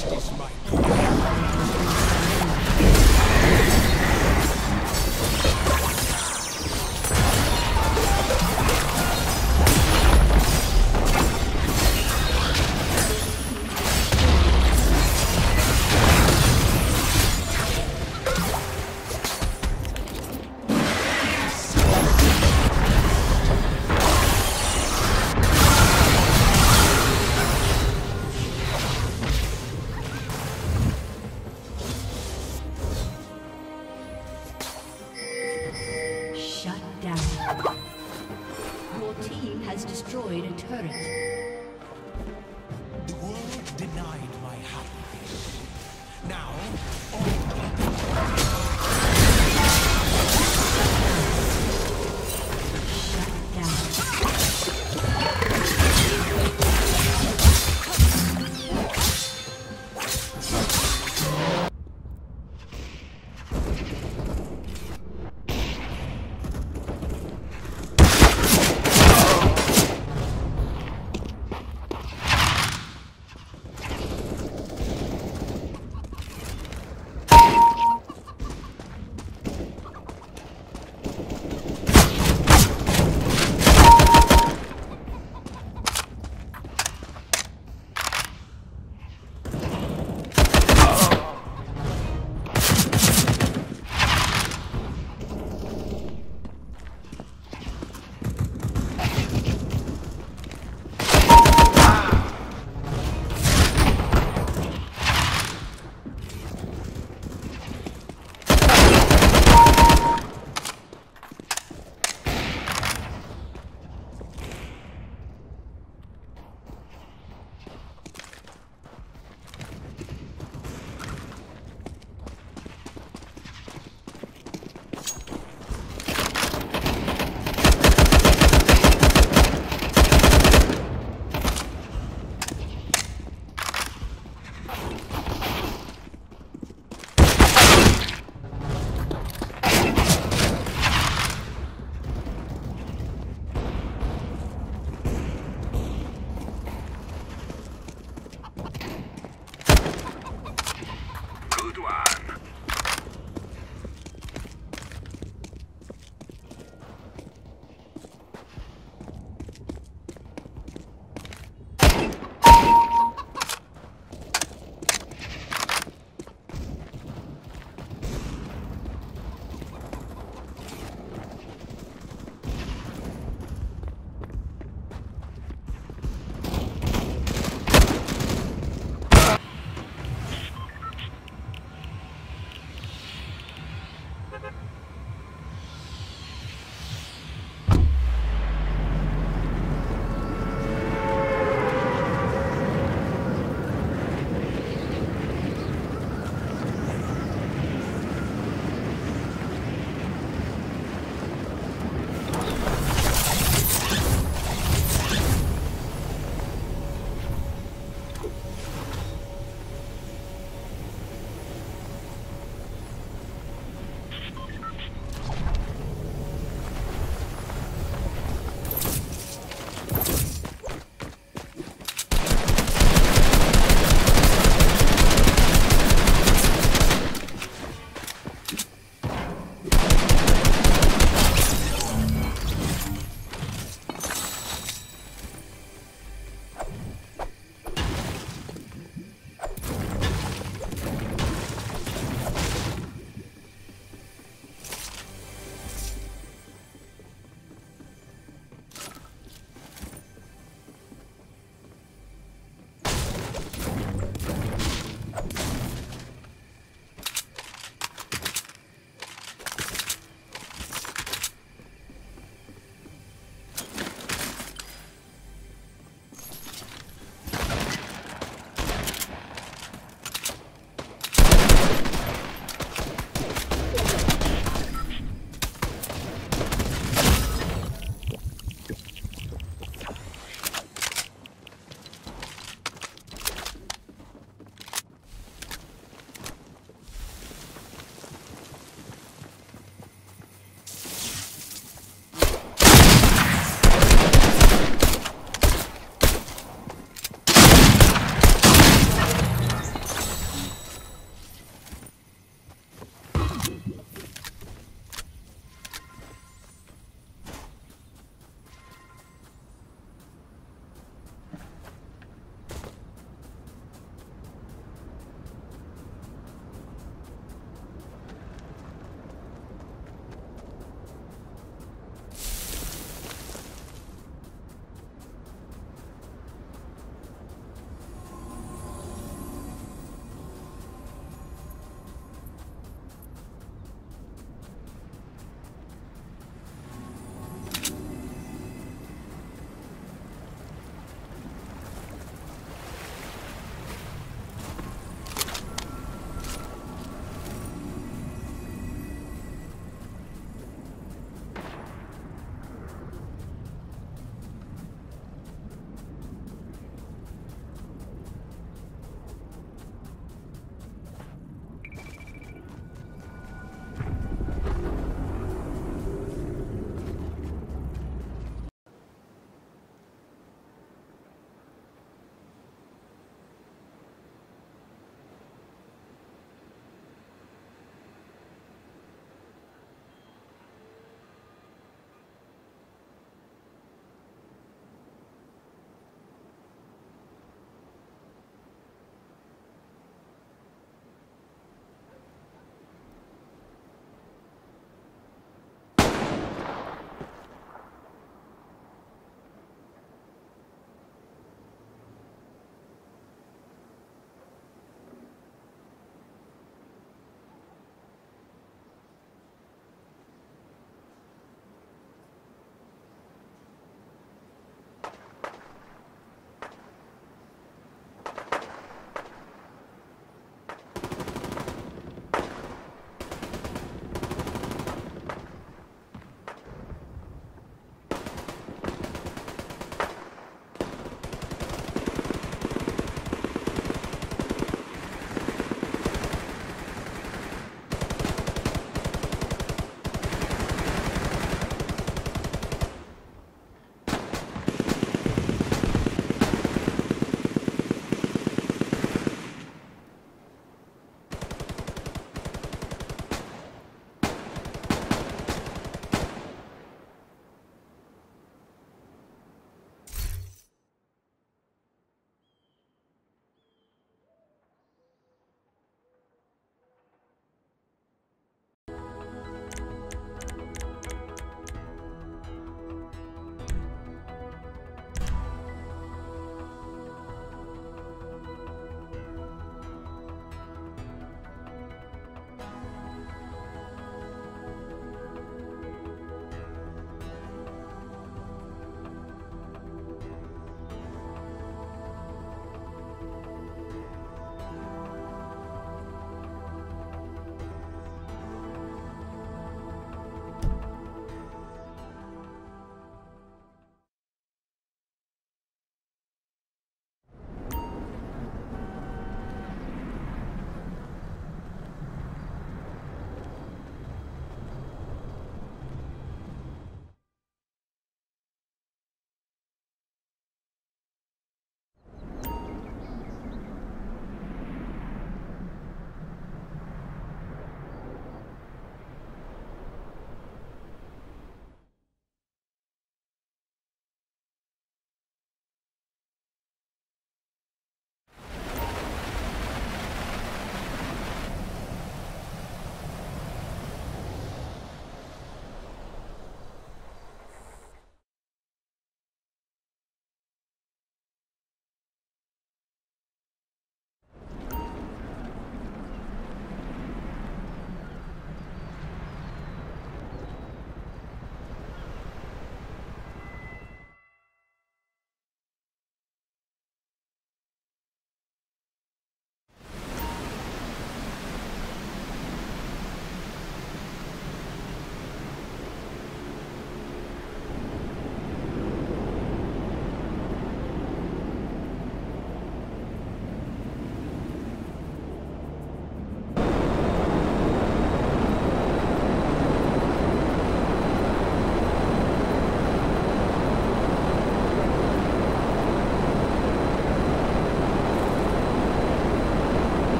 Justice, my Destroyed a turret. The world denied my happiness. Now, all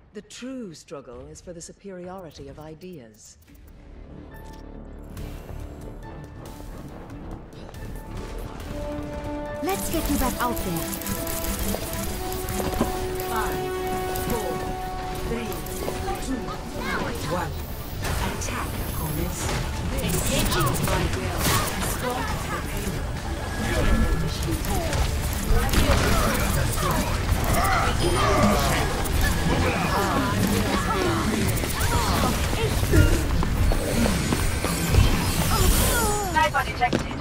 The true struggle is for the superiority of ideas. Let's get you back out there. 5, 4, 3, 2, 1. Attack, opponents. Engaging my will. Sniper detected.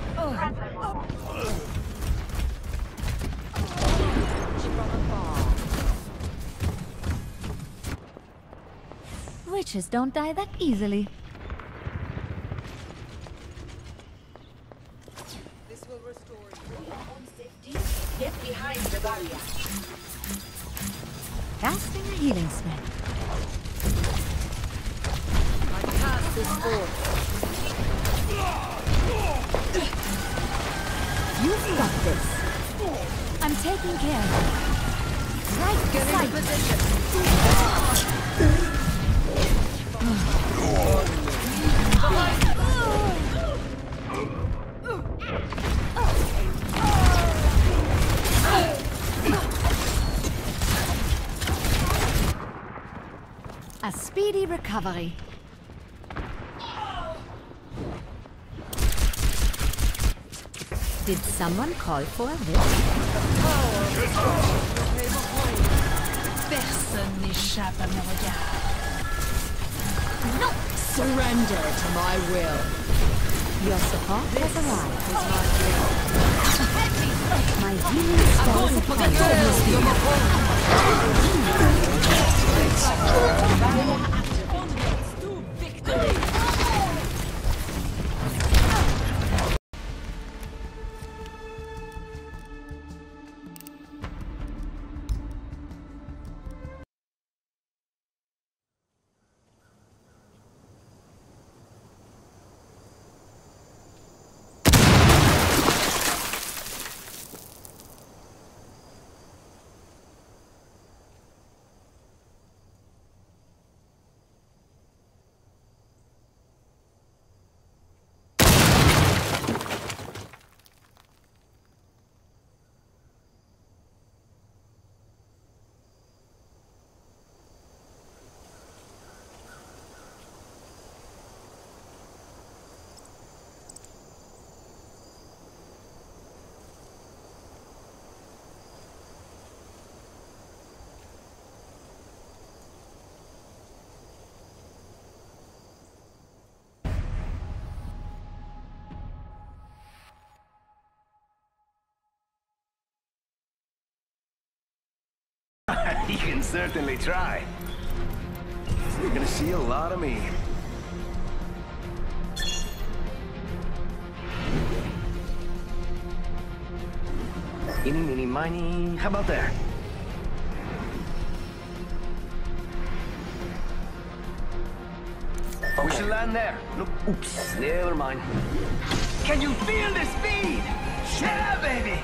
Witches don't die that easily. This will restore Get behind the barrier. Casting a healing spell. I cast this forth. You've got this. I'm taking care of you. Right beside Position. a speedy recovery. Did someone call for a lift? Personne n'échappe à mes regards. No! Surrender to my will. Your support has arrived. Is my My healing spell is upon you. You can certainly try. You're gonna see a lot of me. Eeny, meeny, miny. How about there? We should land there. Look, oops, never mind. Can you feel the speed? Yeah, baby!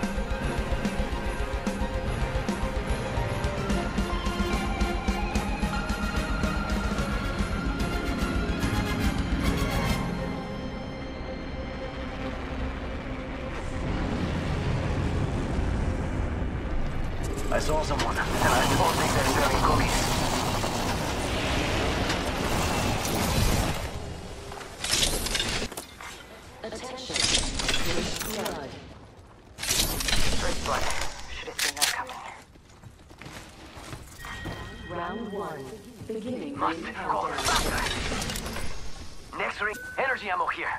I saw someone, and I don't think they're selling cookies. Attention. Blood. First blood. Should have seen that coming. Round 1. Beginning. Must go faster. Next ring, energy ammo here.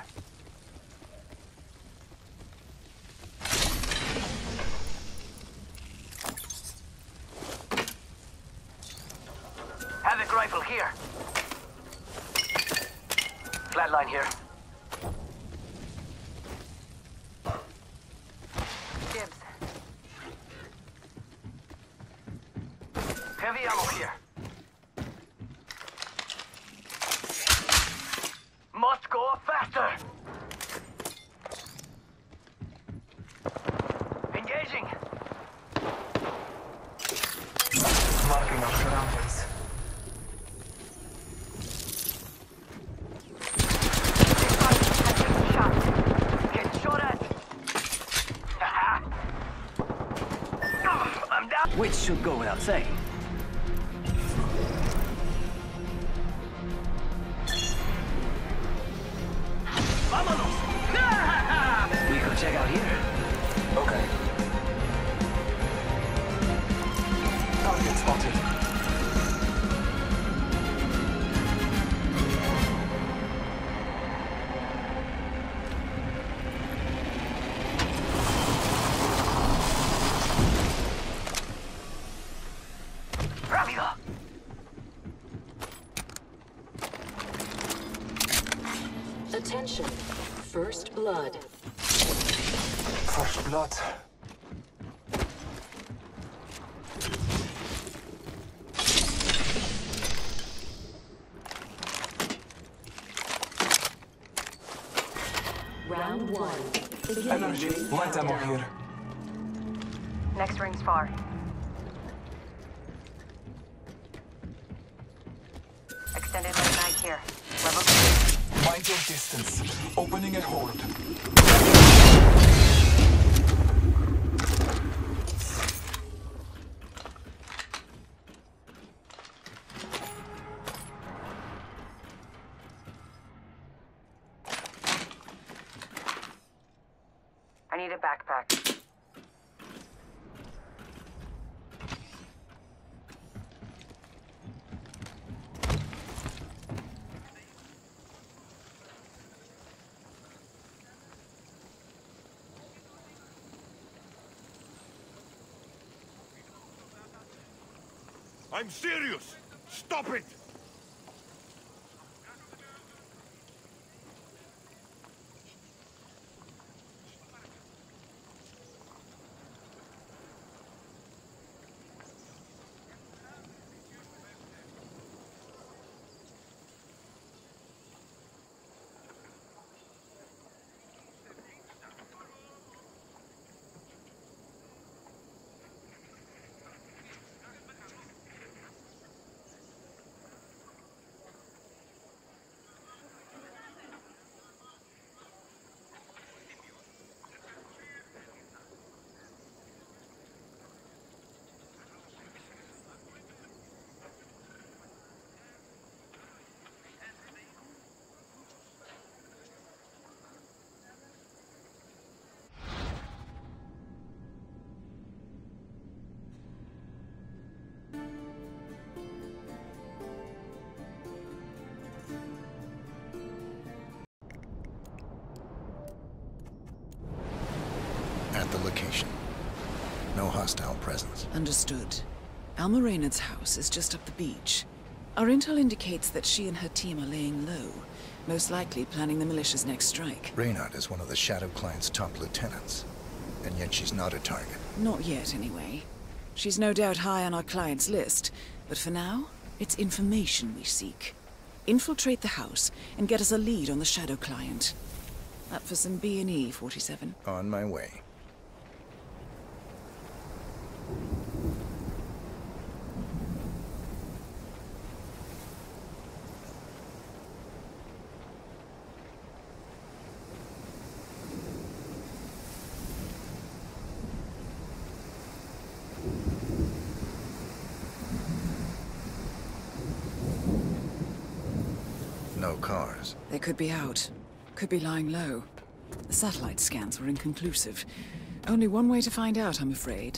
Havoc rifle here. Flatline here. Dibs. Heavy ammo here. Must go faster. Engaging. Marking our surroundings. Say. Vámonos! We could check out here. Okay. Target spotted. Rápido! Attention. First blood. First blood. Round one. Energy. Light ammo here. Next ring's far. Extended mag here. Level 2. Mind your distance. Opening a horde. I need a backpack. I'm serious! Stop it! At the location. No hostile presence. Understood. Alma Reynard's house is just up the beach. Our intel indicates that she and her team are laying low, most likely planning the militia's next strike. Reynard is one of the Shadow Client's top lieutenants, and yet she's not a target. Not yet, anyway. She's no doubt high on our client's list, but for now, it's information we seek. Infiltrate the house and get us a lead on the Shadow Client. Up for some B&E, 47. On my way. No cars. They could be out. Could be lying low. The satellite scans were inconclusive. Only one way to find out, I'm afraid.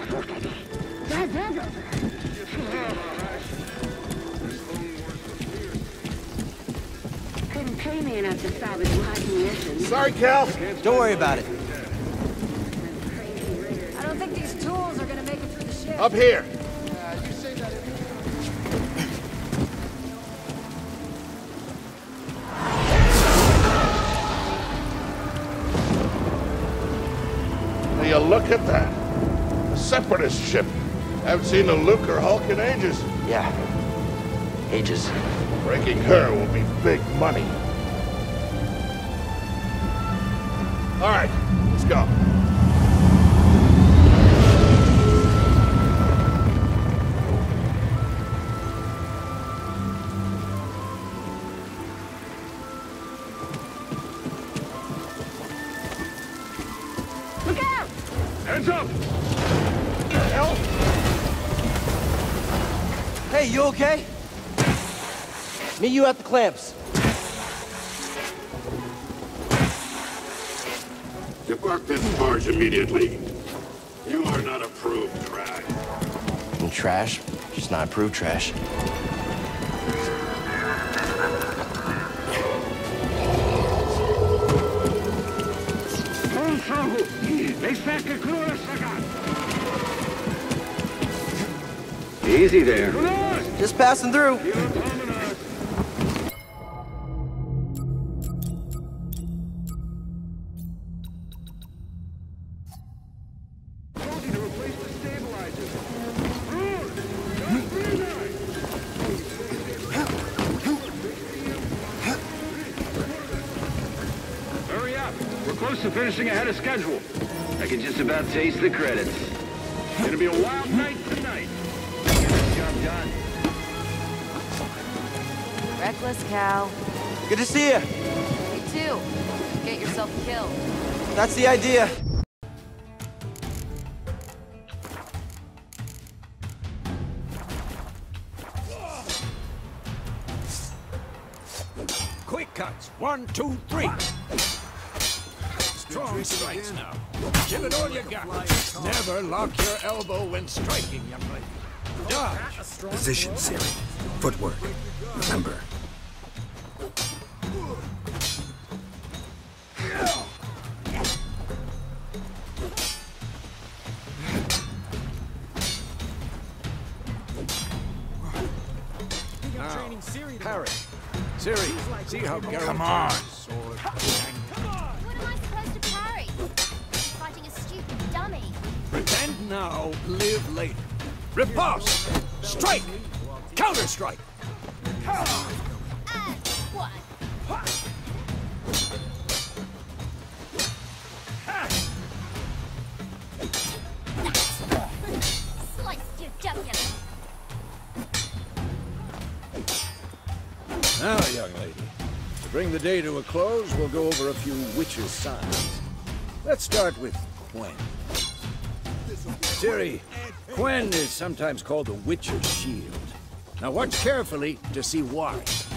Couldn't pay me enough to salvage my munitions. Sorry, Cal. Don't worry about it. I don't think these tools are gonna make it through the ship. Up here. Will you look at that? A separatist ship. Haven't seen a Luke or Hulk in ages. Yeah. Ages. Breaking her will be big money. All right, let's go. Look out! Hands up! What the hell? Hey, you okay? Meet you at the clamps. Depart this barge immediately. You are not approved trash. And trash? Just not approved trash. Easy there. Just passing through. Hurry up! We're close to finishing ahead of schedule. I can just about taste the credits. It's gonna be a wild night tonight. Get this job done. Reckless, Cal. Good to see you. Me too. Get yourself killed. That's the idea. Quick cuts. 1, 2, 3. Strong strikes now. Give it all you got. Never lock your elbow when striking, young lady. Dodge. Position, Siri. Footwork. Remember. Now, parry. Siri, see how Geralt... Come on. Sword. What am I supposed to parry? Fighting a stupid dummy. Pretend now, live later. Riposte! Strike! Counter-strike! And what? Sliced your jugular. Now, young lady, to bring the day to a close, we'll go over a few witches' signs. Let's start with Quen. Ciri, Quen is sometimes called the Witcher's Shield. Now watch carefully to see why.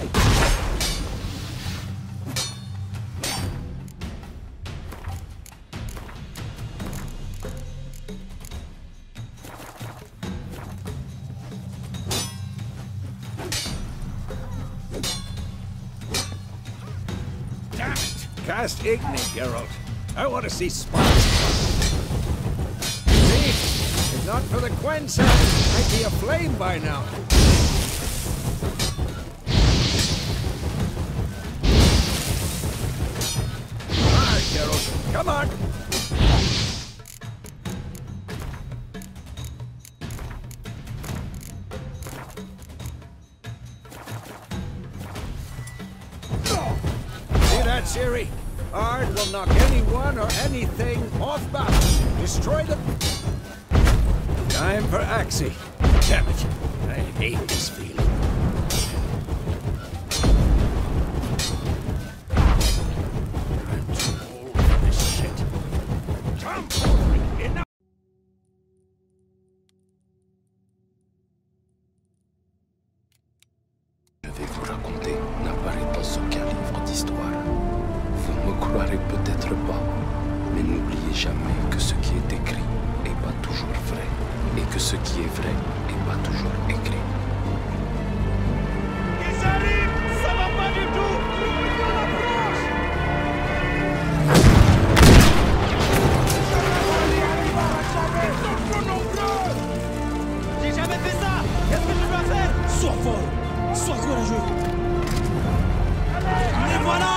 Damn it! Cast Igni, Geralt. I want to see sparks. See? If not for the Quen sound, I'd be aflame by now. All right, Geralt. Come on. See that, Ciri? Ard will knock anyone or anything off balance. Destroy them. Time for Axii. Damn it. I hate this feeling. I'm too old for this shit. Tomfoolery! Enough! Je vais vous raconter n'apparaît dans aucun livre d'histoire. Vous me croirez peut-être pas, mais n'oubliez jamais que ce qui est écrit n'est pas toujours vrai. ce qui est vrai n'est pas toujours écrit. Ils arrivent! Ça va pas du tout! On approche! J'ai jamais fait ça! Qu'est-ce que je dois faire? Sois fort! Sois courageux! Les voilà!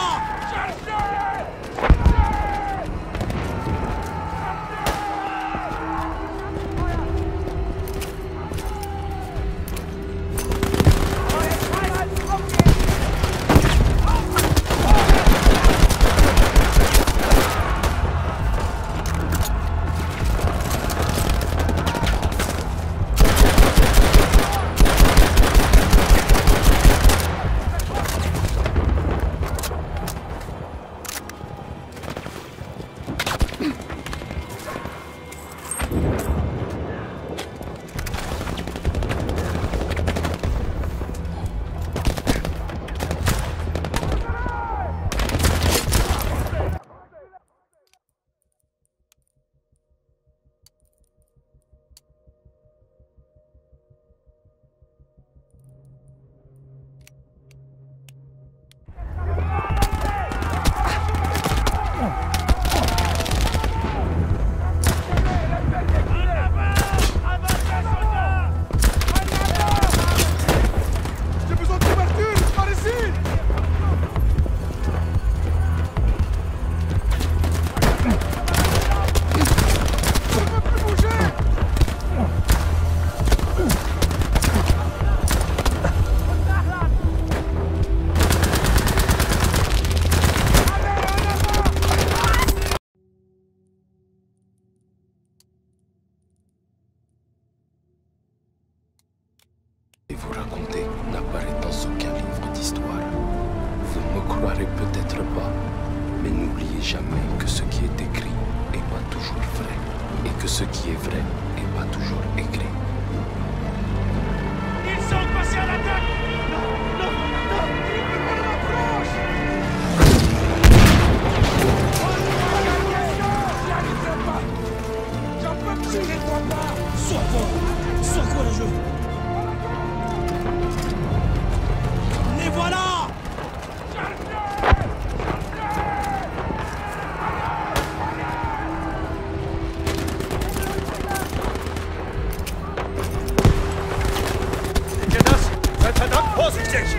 Et vous raconter n'apparaît dans aucun livre d'histoire. Vous me croirez peut-être pas, mais n'oubliez jamais que ce qui est écrit n'est pas toujours vrai, et que ce qui est vrai n'est pas toujours écrit. Ils sont passés à l'attaque! Non, non, non! On approche! J'y arriverai pas! J'en peux plus! Je ne crois pas! Sois fort! Sois courageux! Les voilà! Seid verdammt vorsichtig!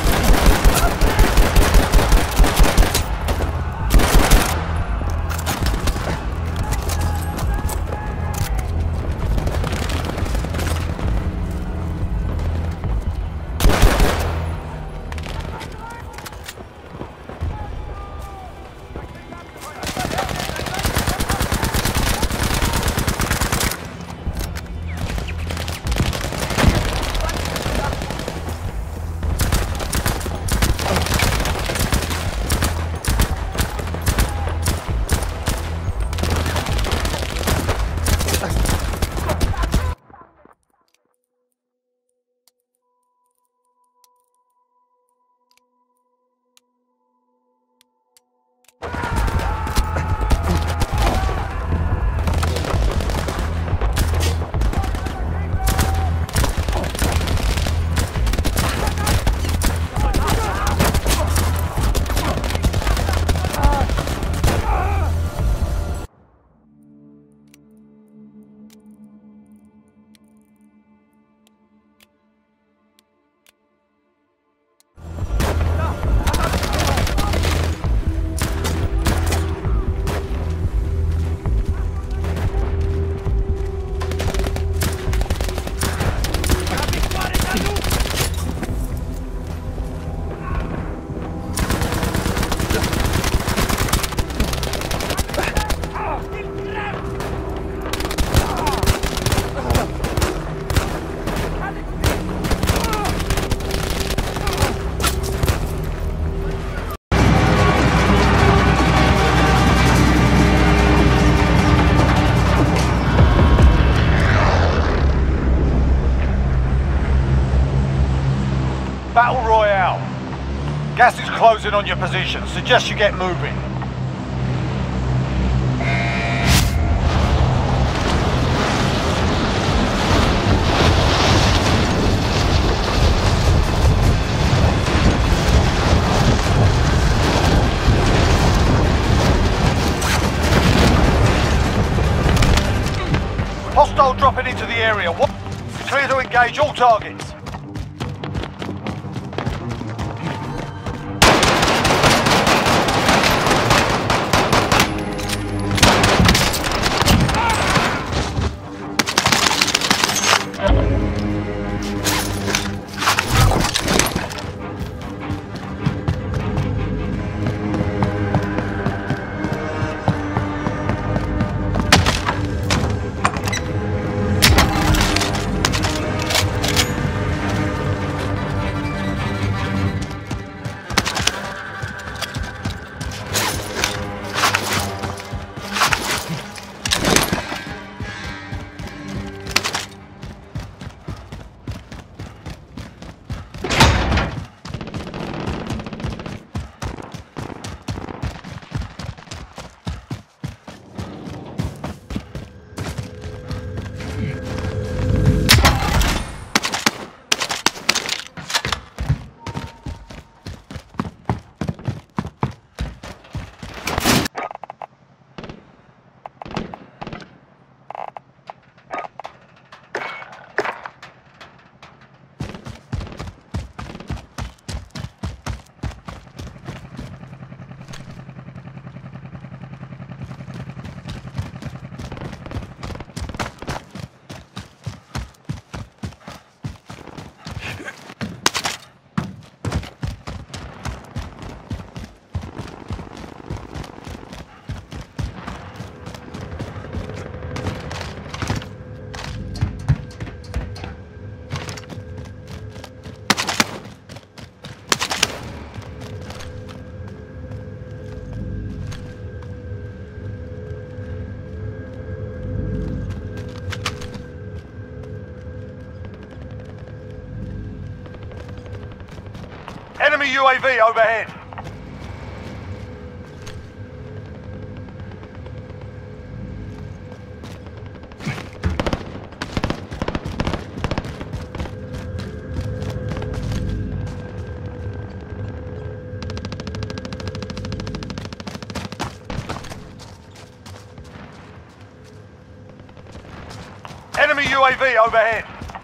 Battle Royale. Gas is closing on your position. Suggest you get moving. Hostile dropping into the area. Clear to engage all targets. Enemy UAV overhead. Enemy UAV overhead.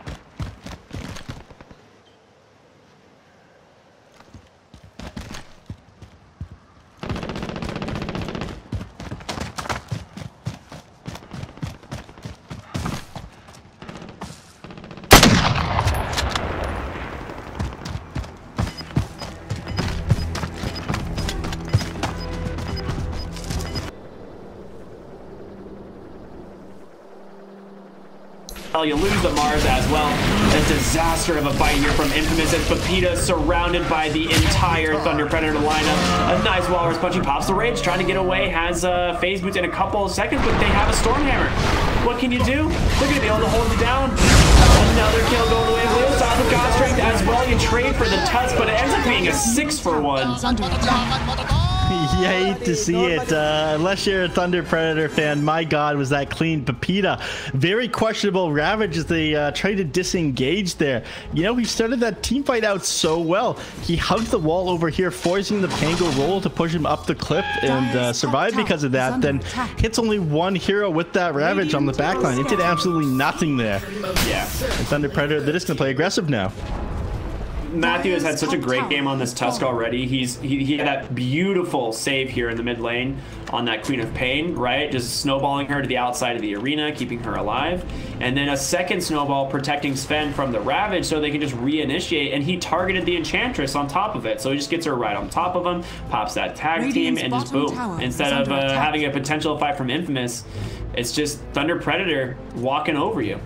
You lose the Mars as well. A disaster of a fight here from Infamous as Pepita surrounded by the entire Thunder Predator lineup. A nice walrus punch. He pops the rage, trying to get away, has phase boots in a couple of seconds, but they have a Stormhammer. What can you do? They're going to be able to hold you down. Another kill going away. Will stop with God Strength as well. You trade for the Tusk, but it ends up being a 6-for-1. You hate to see it. Unless you're a Thunder Predator fan, my God, was that clean. Pepita, very questionable Ravage as they try to disengage there. You know, he started that team fight out so well. He hugged the wall over here, forcing the Pango roll to push him up the cliff and survive because of that. Then hits only one hero with that Ravage on the backline. It did absolutely nothing there. Yeah. And Thunder Predator, they're just going to play aggressive now. Matthew has had such a great game on this Tusk already. He had that beautiful save here in the mid lane on that Queen of Pain, right? Just snowballing her to the outside of the arena, keeping her alive. And then a second snowball protecting Sven from the Ravage so they can just reinitiate, and he targeted the Enchantress on top of it. So he just gets her right on top of him, pops that tag team, and just boom. Instead of having a potential fight from Infamous, it's just Thunder Predator walking over you.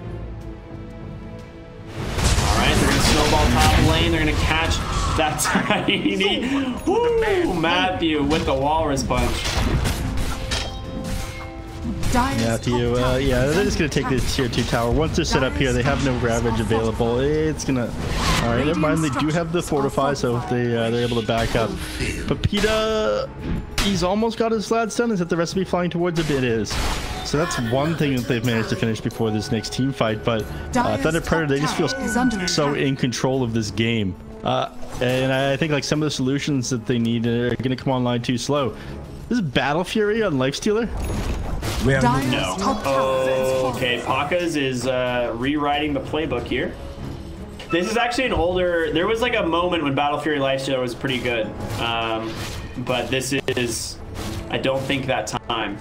Alright, they're going to snowball top lane. They're going to catch that tiny Matthew with the walrus punch. Matthew, yeah, they're just going to take this tier 2 tower. Once they're set up here, they have no Ravage available. It's going to... Alright, never mind. They do have the Fortify, so they're able to back up. Pepita, he's almost got his lads done. Is that the recipe flying towards him? It is. So that's one thing that they've managed to finish before this next team fight. But Thunder Predator, they just feel so in control of this game. And I think like some of the solutions that they need are going to come online too slow. This is Battle Fury on Lifestealer. No. Oh, okay, Pakas is rewriting the playbook here. This is actually an older... There was like a moment when Battle Fury Lifestealer was pretty good. But this is... I don't think that time.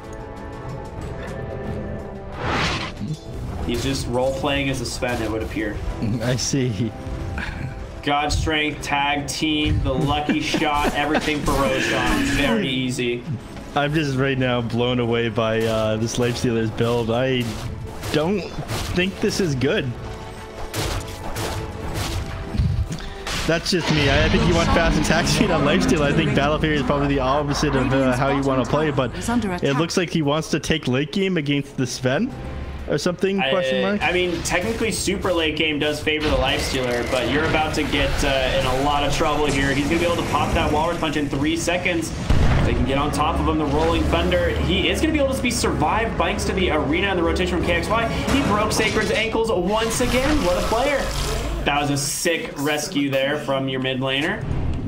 He's just role-playing as a Sven, it would appear. I see. God Strength, Tag Team, the Lucky Shot, everything for Roshan. Very easy. I'm just right now blown away by this Lifestealer's build. I don't think this is good. That's just me. I think you want fast attack speed on Lifestealer. I think Battle Fury is probably the opposite of how you want to play, but it looks like he wants to take late game against the Sven or something, question mark? I mean, technically super late game does favor the Lifestealer, but you're about to get in a lot of trouble here. He's going to be able to pop that Walrus Punch in 3 seconds. They can get on top of him, the Rolling Thunder. He is going to be able to be survived thanks to the Arena and the rotation from KXY. He broke Sacred's ankles once again. What a player. That was a sick rescue there from your mid laner.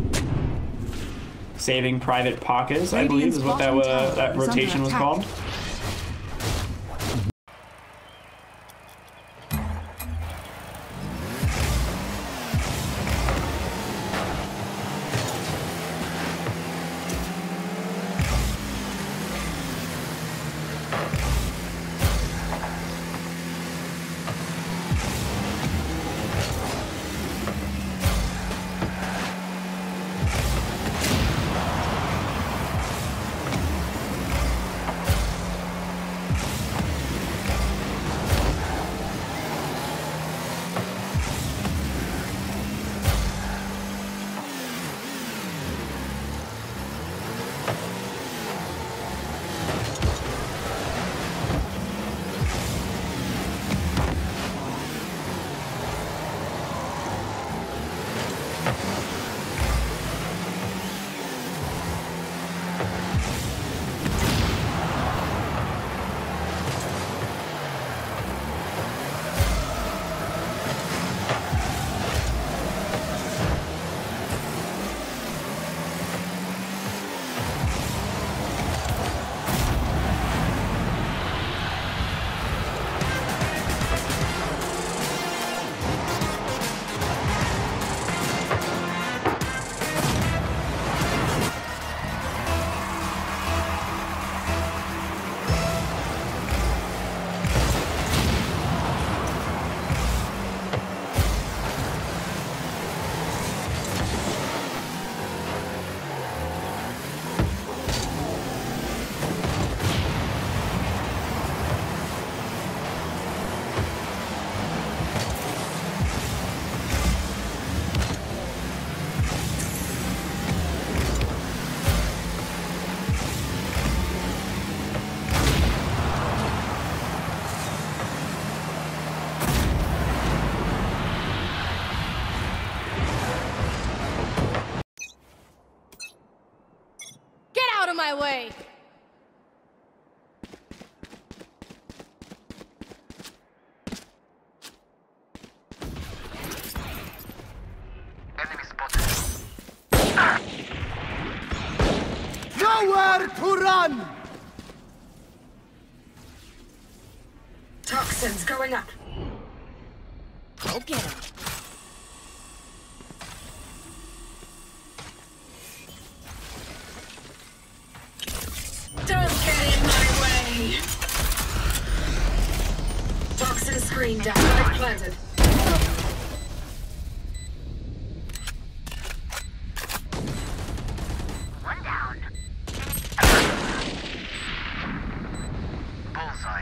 Saving Private Pakas, I believe, is what that rotation was called. My way. Enemy spotted. Nowhere to run! Toxins going up. Go get him. Don't get in my way! Toxin screen down. Light planted. One down. Bullseye.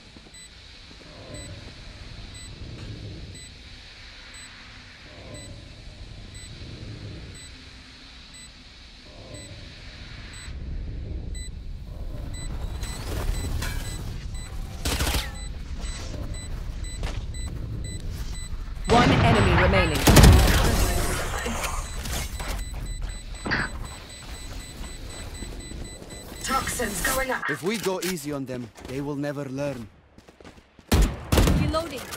One enemy remaining. Toxins going up. If we go easy on them, they will never learn. Reloading.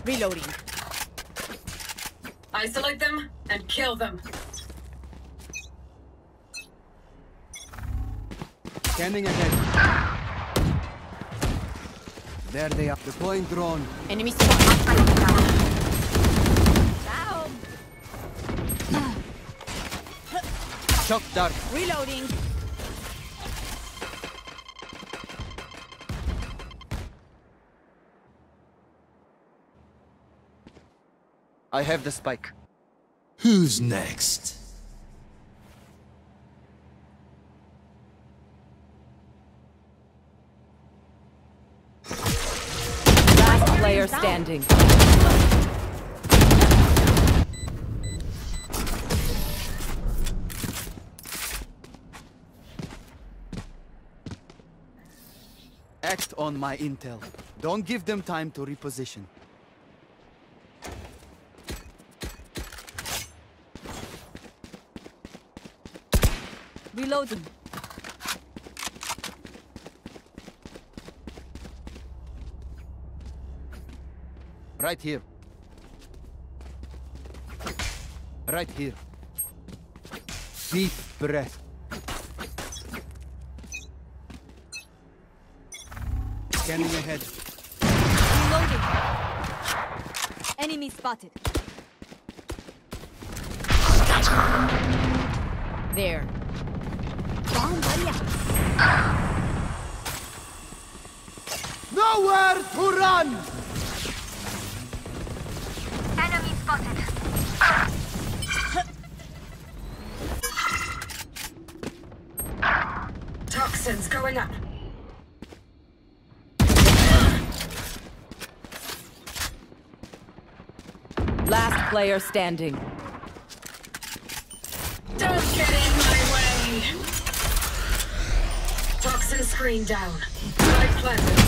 Reloading. Isolate them and kill them. Scanning ahead. There they are. Deploying drone. Enemy spotted. Shock dart. Reloading. I have the spike. Who's next? Last player standing. Act on my intel. Don't give them time to reposition. Reloading. Right here. Right here. Deep breath. Scanning ahead. Reloading. Enemy spotted. There. Nowhere to run! Enemy spotted. Toxins going up. Last player standing. Don't get in my way. Toxin screen down. Right planted.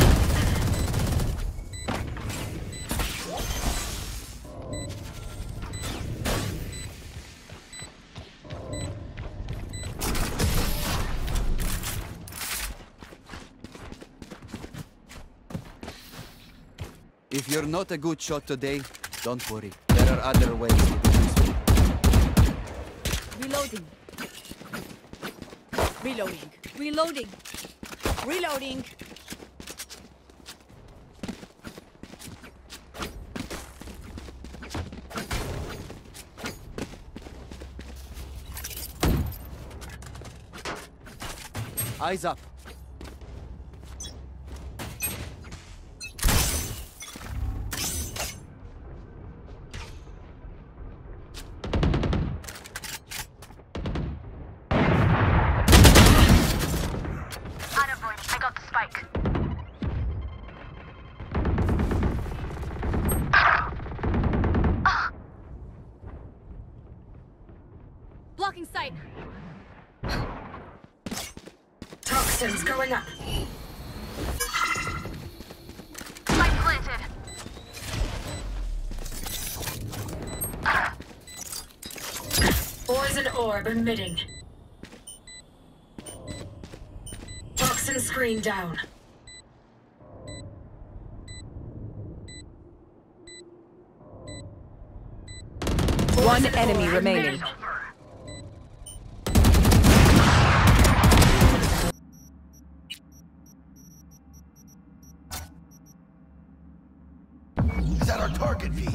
If you're not a good shot today, don't worry. There are other ways to do this. Reloading. Reloading. Reloading. Reloading. Eyes up. Blocking sight. Toxins going up. Spike planted. Poison orb emitting. Toxin screen down. One enemy remaining. Is that our target, V?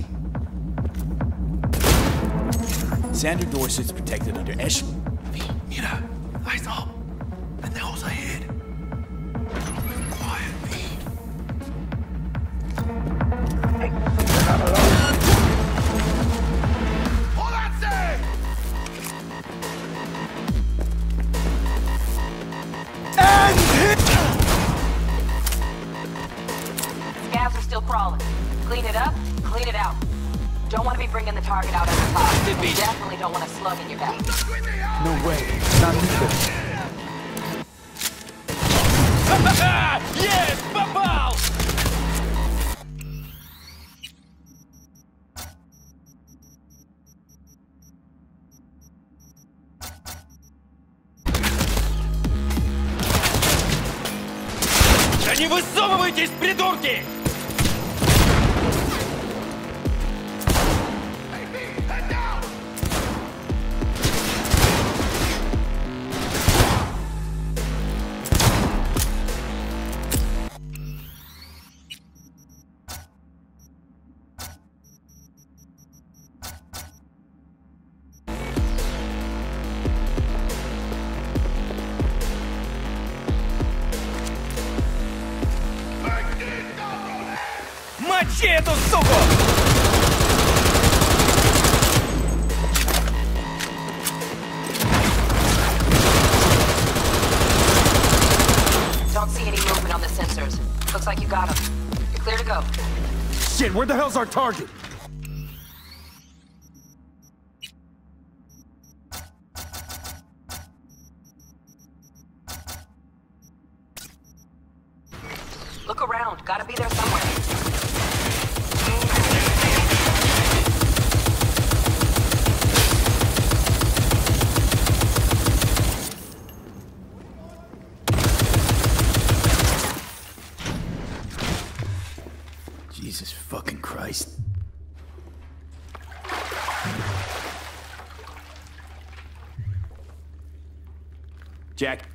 Sandra Dorset's protected under Esh. V, mira. Eyes up. And the holes ahead. Quiet, V. Hold on, sir! And hit! Scabs are still crawling. Clean it up, clean it out. Don't want to be bringing the target out at the top. Definitely don't want a slug in your back. No way. Not either. Yes, попал! Да не высовывайтесь, придурки! Мочи эту суку! Don't see any movement on the sensors. Looks like you got him. You're clear to go. Shit, where the hell's our target? Look around. Gotta be there somewhere. Jesus fucking Christ. Jack.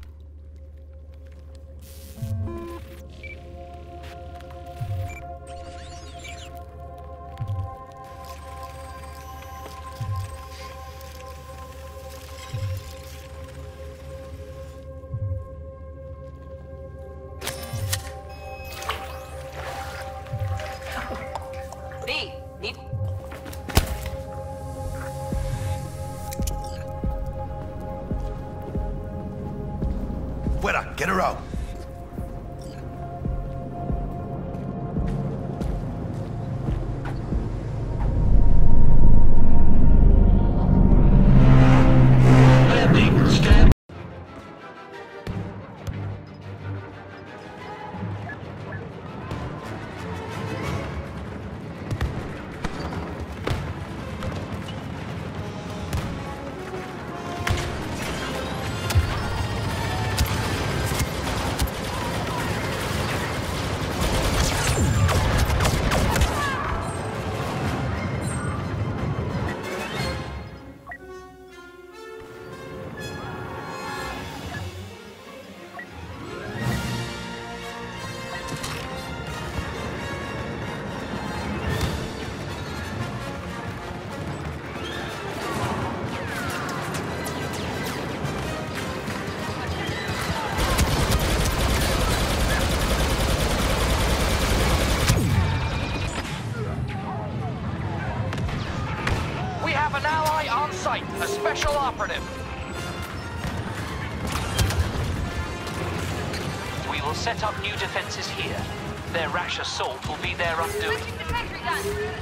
Fuera, get her out. An ally on site, a special operative. We will set up new defenses here. Their rash assault will be their undoing. Switching to sentry gun.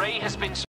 prey has been